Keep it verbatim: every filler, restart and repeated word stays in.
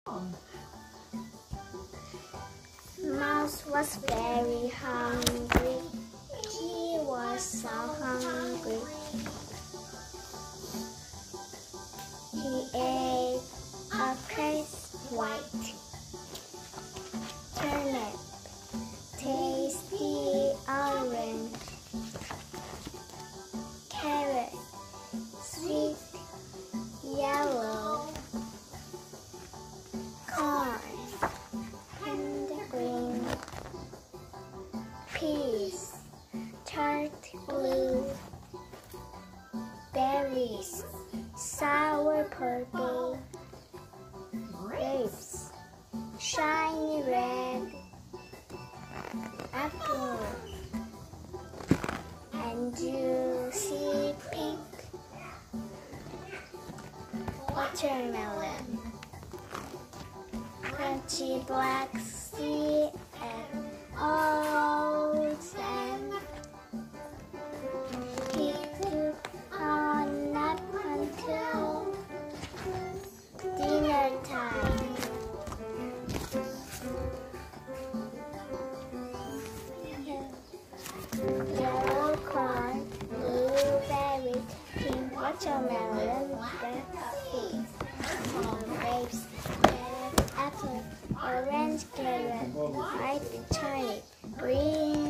Mouse was very hungry. He was so hungry. He ate a crisp white turnip, tasty orange, carrot, sweet yellow, corn, and green, peas, tart blue, berries, sour purple, grapes, shiny red, apple, and juicy pink, watermelon, crunchy black sea, and oats, and he took a nap until dinner time. Yellow corn, blueberry, pink watermelon, red peas, grapes, red apple, orange carrot, white turnip, green